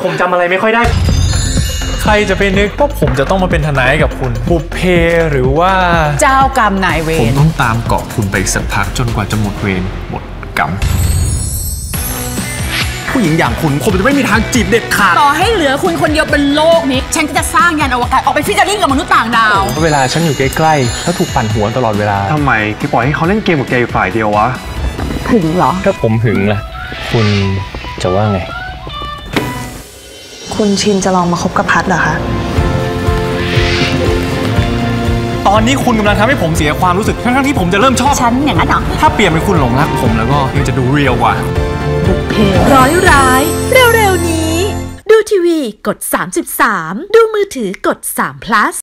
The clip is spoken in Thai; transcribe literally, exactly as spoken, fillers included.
ผมจำอะไรไม่ค่อยได้ใครจะไปนึกว่าผมจะต้องมาเป็นทนายกับคุณบุพเพหรือว่าเจ้ากรรมนายเวรผมต้องตามเกาะคุณไปสักพักจนกว่าจะหมดเวรหมดกรรมผู้หญิงอย่างคุณผมจะไม่มีทางจีบเด็ดขาดต่อให้เหลือคุณคนเดียวบนโลกนี้ฉันก็จะสร้างยานอวกาศออกไปฟิชเชอริ่งกับมนุษย์ต่างดาวเวลาฉันอยู่ใกล้ๆถ้าถูกปั่นหัวตลอดเวลาทำไมแกปล่อยให้เขาเล่นเกมกับแกอยู่ฝ่ายเดียววะหึงเหรอถ้าผมหึงล่ะคุณจะว่าไงคุณชินจะลองมาคบกับพัดเหรอคะตอนนี้คุณกำลังทำให้ผมเสียความรู้สึกทั้งๆที่ผมจะเริ่มชอบฉันอย่างนั้นเหรอถ้าเปลี่ยนเป็นคุณหลงรักผมแล้วก็ยังจะดูเรียลกว่าบุพเพร้อยร้ายเร็วๆนี้ดูทีวีกดสามสิบสามดูมือถือกดสาม plus